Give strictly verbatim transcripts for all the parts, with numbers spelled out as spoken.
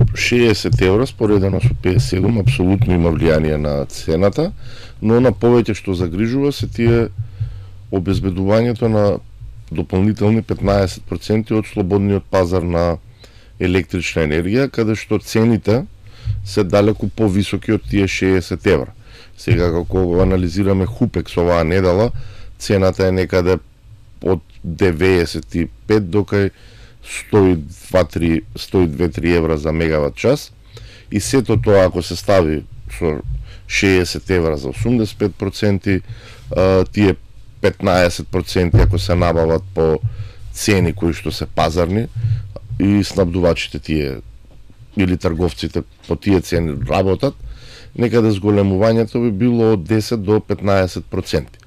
шеесет евра споредено со петдесет и седум апсолутно има влијание на цената, но на повеќе што загрижува се тие обезбедувањето на дополнителни петнаесет проценти од слободниот пазар на електрична енергија, каде што цените се далеку повисоки од тие шеесет евра. Сега како го анализираме Хупекс оваа недела, цената е некаде од деветдесет и пет до кај сто и две до три евра за мегават час, и сето тоа ако се стави со шеесет евра за осумдесет и пет проценти, тие петнаесет проценти ако се набават по цени кои што се пазарни, и снабдувачите тие или трговците по тие цени работат, некаде зголемувањето би било од десет до петнаесет проценти.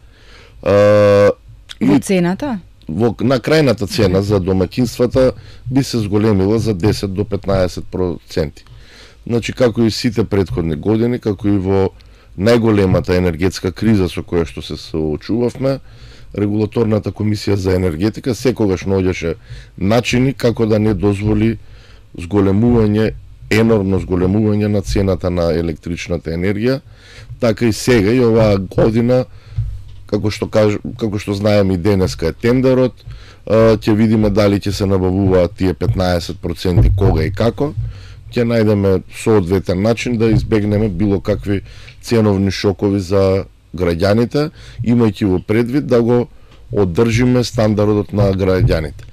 Во цената? Во, на крајната цена за домаќинствата би се зголемила за десет до петнаесет проценти. Значи, како и сите претходни години, како и во најголемата енергетска криза со која што се соочувавме, Регулаторната комисија за енергетика секогаш наоѓаше начини како да не дозволи зголемување, енормно зголемување на цената на електричната енергија. Така и сега и оваа година, како што каж, како што знаеме и денеска е тендерот, ќе видиме дали ќе се набавуваат тие петнаесет проценти, кога и како. Ќе најдеме соодветен начин да избегнеме било какви ценовни шокови за граѓаните, имајќи во предвид да го одржиме стандардот на граѓаните.